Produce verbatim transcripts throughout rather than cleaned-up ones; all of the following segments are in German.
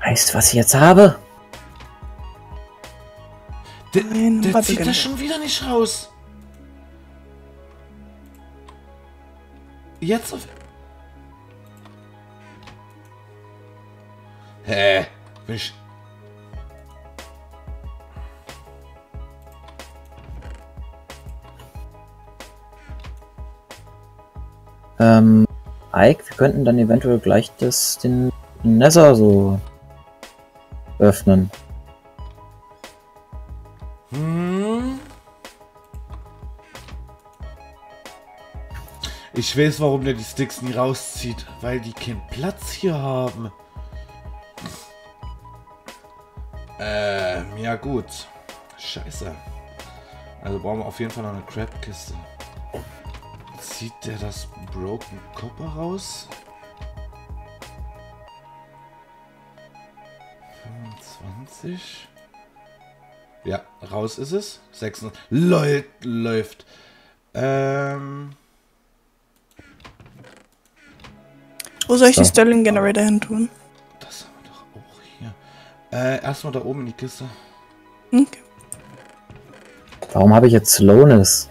Weißt du, was ich jetzt habe? Der, Nein, der warte, zieht genau. das schon wieder nicht raus. Jetzt auf... Hä? Bin ich... Ähm, Ike, wir könnten dann eventuell gleich das, den Nether so öffnen. Hm? Ich weiß, warum der die Sticks nie rauszieht. Weil die keinen Platz hier haben. Ähm, ja gut. Scheiße. Also brauchen wir auf jeden Fall noch eine Crab-Kiste. Zieht der das Broken Copper raus? fünfundzwanzig. Ja, raus ist es. sechsundzwanzig. Läuft, läuft. Ähm... Wo soll ich So. die Sterling Generator hin tun? Das haben wir doch auch hier. Äh, erstmal da oben in die Kiste. Okay. Warum habe ich jetzt Slowness?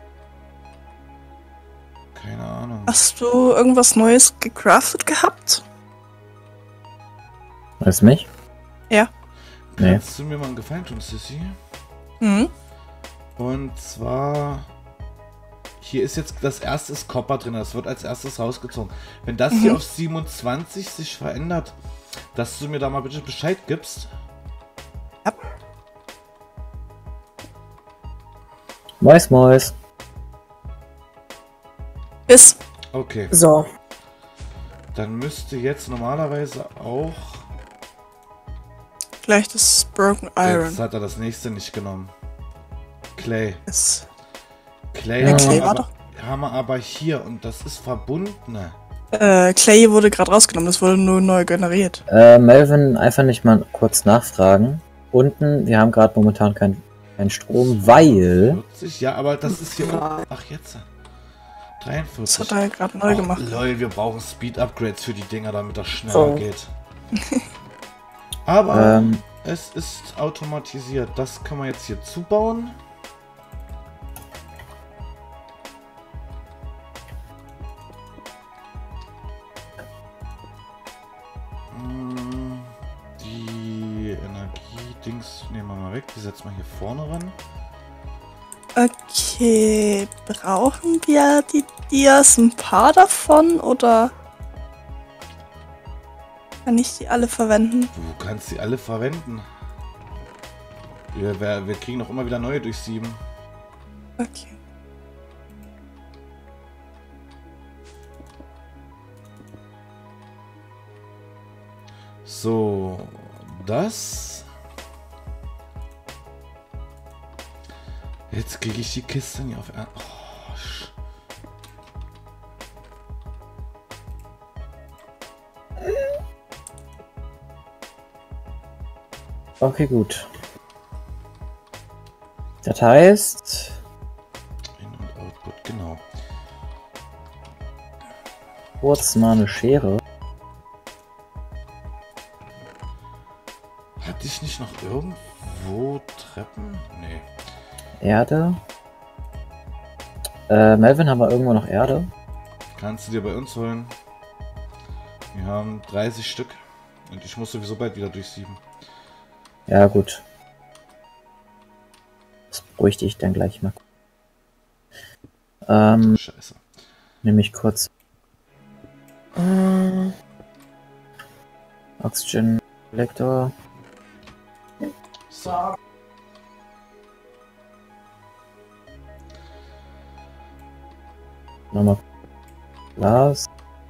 Keine Ahnung. Hast du irgendwas Neues gecraftet gehabt? Weißt du mich? Ja. Nee. Kannst du mir mal einen Gefallen tun, Sissy? Mhm. Und zwar... Hier ist jetzt das erste ist Copper drin, das wird als erstes rausgezogen. Wenn das hier Mhm. auf siebenundzwanzig sich verändert, dass du mir da mal bitte Bescheid gibst. Ja. Mois, mois. Bis. Okay, So. dann müsste jetzt normalerweise auch... Vielleicht ist Broken Iron. Jetzt hat er das nächste nicht genommen. Clay. Ist. Clay, Ja, haben, Clay wir war aber, haben wir aber hier und das ist verbundene. Äh, Clay wurde gerade rausgenommen, das wurde nur neu generiert. Äh, Melvin, einfach nicht mal kurz nachfragen. Unten, wir haben gerade momentan keinen kein Strom, weil... vierzig, ja, aber das ist hier... Ach, jetzt. Das dreiundvierzig. hat er gerade neu Ach, gemacht. lol, wir brauchen Speed-Upgrades für die Dinger, damit das schneller So. geht. Aber Ähm, es ist automatisiert. Das kann man jetzt hier zubauen. Hm, Die Energie-Dings nehmen wir mal weg. Die setzen wir hier vorne ran. Okay, brauchen wir die Dias ein paar davon oder kann ich die alle verwenden? Du kannst sie alle verwenden. Wir, wir, wir kriegen noch immer wieder neue durch sieben. Okay. So, das. Jetzt kriege ich die Kiste nicht auf. Oh, sch- okay, gut. Das heißt... In- und Output, genau. Kurz mal eine Schere. Hatte ich nicht noch irgendwo Treppen? Nee. Erde. Äh, Melvin, haben wir irgendwo noch Erde? Kannst du dir bei uns holen. Wir haben dreißig Stück. Und ich muss sowieso bald wieder durch sieben. Ja, gut. Das bräuchte ich dann gleich mal. Ähm, Scheiße. nehme ich kurz. Äh, Oxygen Collector. So. Nochmal Glas.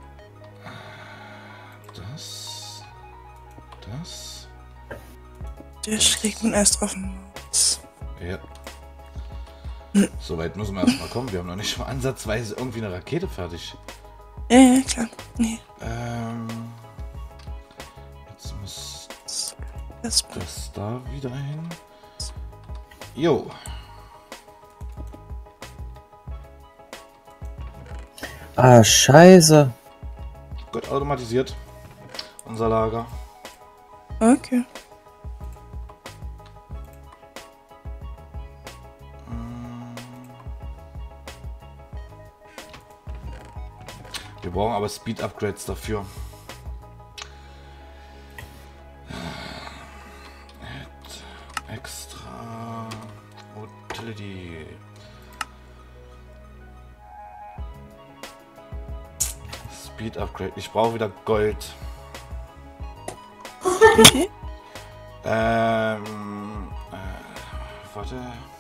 Das. Das. Der schlägt nun erst auf den Maus. Ja. Soweit müssen wir erstmal kommen. Wir haben noch nicht mal ansatzweise irgendwie eine Rakete fertig. Ja, ja, klar. Nee. Ähm. Jetzt muss Das das da wieder hin. Jo. Ah, scheiße. Gut automatisiert. Unser Lager. okay. Wir brauchen aber Speed-Upgrades dafür. Extra Utility. Speed-Upgrade. Ich brauche wieder Gold. Okay. Ähm, äh, warte.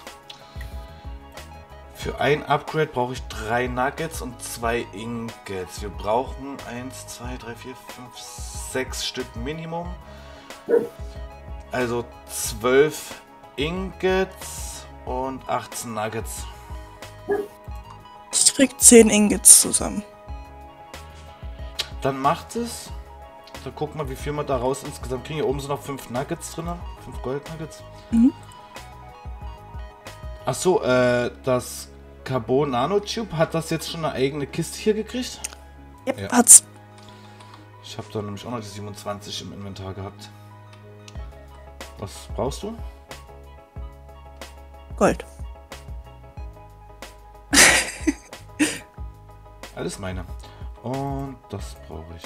Für ein Upgrade brauche ich drei Nuggets und zwei Ingots. Wir brauchen eins, zwei, drei, vier, fünf, sechs Stück Minimum. Also zwölf Ingots und achtzehn Nuggets. Ich krieg zehn Ingots zusammen. Dann macht es. Dann guck mal, wie viel wir daraus insgesamt kriegen. Hier oben sind noch fünf Nuggets drin. fünf Gold Nuggets. Mhm. Achso, äh, das Carbon Nanotube, hat das jetzt schon eine eigene Kiste hier gekriegt? Yep, Ja. hat's. Ich habe da nämlich auch noch die siebenundzwanzig im Inventar gehabt. Was brauchst du? Gold. Alles meine. Und das brauche ich.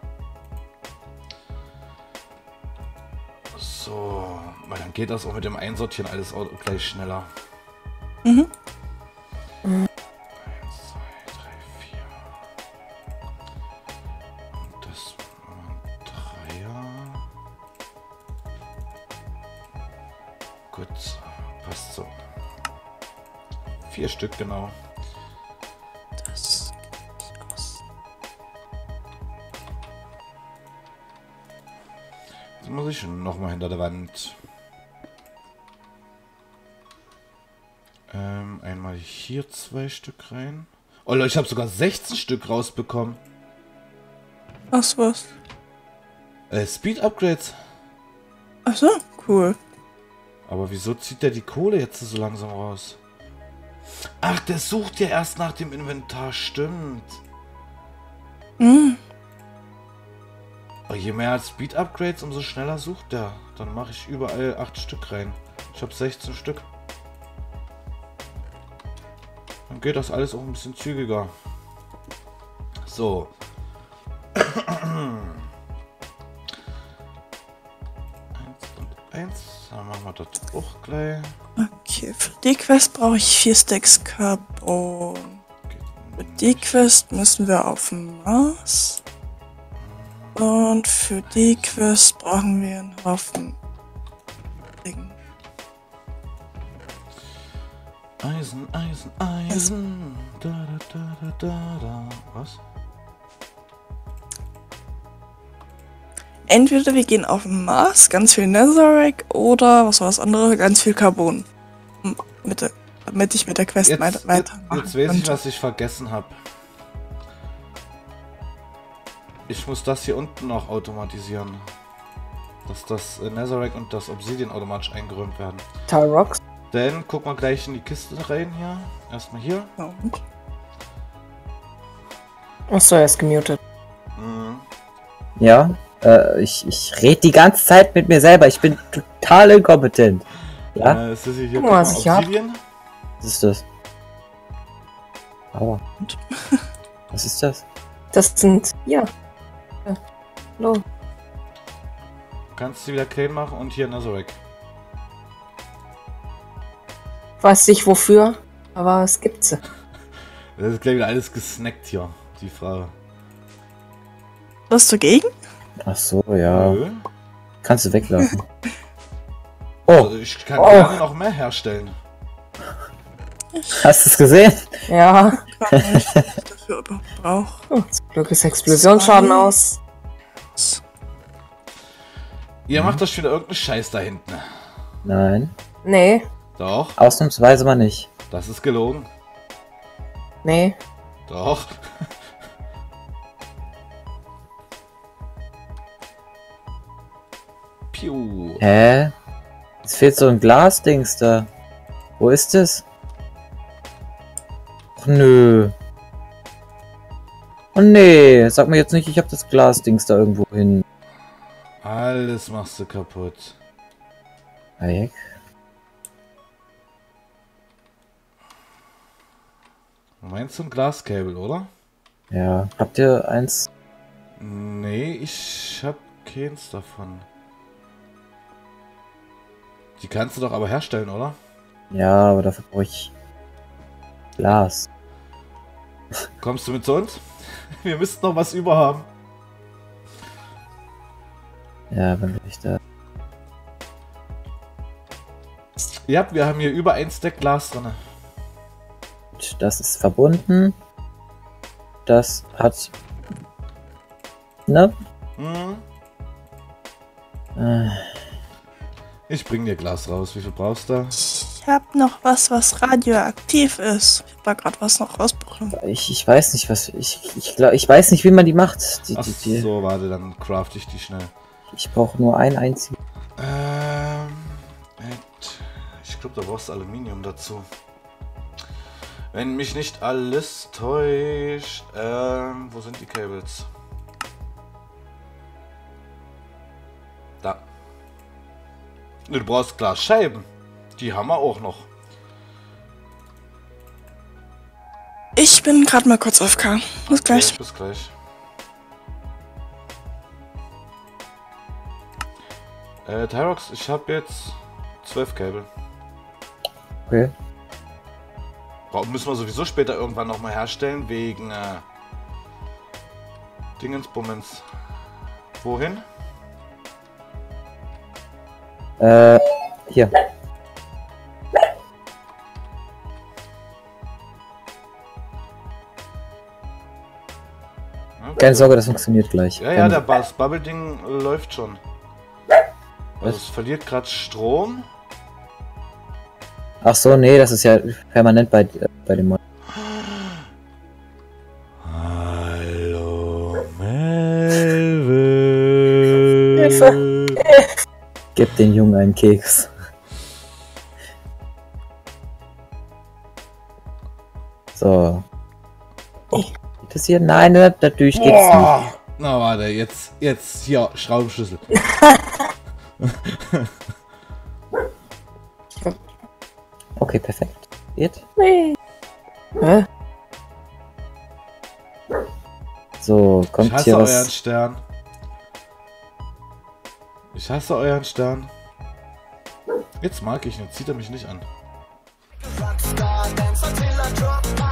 So, weil dann geht das auch mit dem Einsortieren alles auch gleich schneller. Mhm. eins, zwei, drei, vier. Und das war ein Dreier. Gut, passt so. Vier Stück genau. Das geht nicht aus. Jetzt muss ich nochmal hinter der Wand. Ähm, einmal hier zwei Stück rein. Oh Leute, ich habe sogar sechzehn Stück rausbekommen. Ach was. Äh, Speed Upgrades. Ach so, cool. Aber wieso zieht der die Kohle jetzt so langsam raus? Ach, der sucht ja erst nach dem Inventar, stimmt. Mhm. Aber je mehr Speed Upgrades, umso schneller sucht der. Dann mache ich überall acht Stück rein. Ich habe sechzehn Stück. Dann geht das alles auch ein bisschen zügiger. So. Eins und eins. Dann machen wir das auch gleich. Okay, für die Quest brauche ich vier Stacks Carbon. Für die Quest müssen wir auf den Mars. Und für die Quest brauchen wir einen Haufen Ding. Eisen, Eisen, Eisen. Da, da, da, da, da, da. Was? Entweder wir gehen auf den Mars, ganz viel Netherrack, oder was war das andere, ganz viel Carbon. Hm, Mit der, damit ich mit der Quest Jetzt, weiter jetzt, weitermachen jetzt weiß ich, könnte. was ich vergessen habe. Ich muss das hier unten noch automatisieren. Dass das äh, Netherrack und das Obsidian automatisch eingeräumt werden. Tyrox? Dann guck mal gleich in die Kiste rein hier. Erstmal hier. Und Achso, er ist gemutet. Mhm. Ja, äh, ich, ich rede die ganze Zeit mit mir selber. Ich bin total inkompetent. Ja, Äh, ist das hier, hier Guck guck mal, mal, was ich hab. Obsidian? was ist das? Aua. Und? Was ist das? Das sind, ja. ja. Hallo. Kannst du wieder clean machen und hier Netherrack. Weiß nicht wofür, aber es gibt sie. Das ist gleich wieder alles gesnackt hier, die Frage. was dagegen? Ach so, ja. Nö. Kannst du weglassen. Oh, Also ich kann Oh. gerne noch mehr herstellen. hast du es gesehen? Ja. Ich weiß nicht, was ich dafür überhaupt brauche. Oh, zum Glück ist Explosionsschaden aus. Ihr macht doch schon wieder irgendeinen Scheiß da hinten. Nein, Nee, Doch, ausnahmsweise mal nicht. das ist gelogen. nee. Doch. Piu. Hä? Es fehlt so ein Glasdings da. Wo ist es? Ach, nö. Oh nee, sag mir jetzt nicht, ich habe das Glasdings da irgendwo hin. Alles machst du kaputt. Ike. Du meinst ein Glaskabel, oder? Ja. Habt ihr eins? Nee, ich hab keins davon. Die kannst du doch aber herstellen, oder? Ja, aber dafür brauche ich Glas. Kommst du mit zu uns? Wir müssten noch was über haben. Ja, wenn ich da... Ja, wir haben hier über ein Stack Glas drin. Das ist verbunden. Das hat... Ne? Hm. Äh, Ich bring dir Glas raus. Wie viel brauchst du? Ich hab noch was, was radioaktiv ist. Ich hab da gerade was noch rausbekommen. ich, ich weiß nicht, was... Ich, ich, glaub, ich weiß nicht, wie man die macht. Die, Ach die, die, so, warte, dann craft ich die schnell. Ich brauche nur ein einziges. Ähm, ich glaube, da brauchst du Aluminium dazu. Wenn mich nicht alles täuscht. Ähm, wo sind die Cables? Da. Du brauchst Glasscheiben. Die haben wir auch noch. Ich bin gerade mal kurz auf K. Bis gleich. Okay, bis gleich. Äh, Tyrox, ich habe jetzt zwölf Kabel. Okay. Müssen wir sowieso später irgendwann nochmal herstellen, wegen äh, Dingensbummens. Wohin? Äh, hier. Ja, Keine Sorge, das funktioniert gleich. Ja, ja, der Bass Bubble-Ding läuft schon. Also es verliert gerade Strom. Ach so, nee, das ist ja permanent bei, äh, bei dem Mod. Hallo, Melvin. Hilfe. Gib den Jungen einen Keks. So. Geht das hier? Nein, natürlich geht's Boah. nicht. Na warte, jetzt, jetzt hier Schraubenschlüssel. Okay, perfekt. Geht. Nee. Hä? So, Ich kommt hasse hier euren was. Stern. Ich hasse euren Stern. Jetzt mag ich ihn, jetzt zieht er mich nicht an. Rockstar, Dancer till I drop my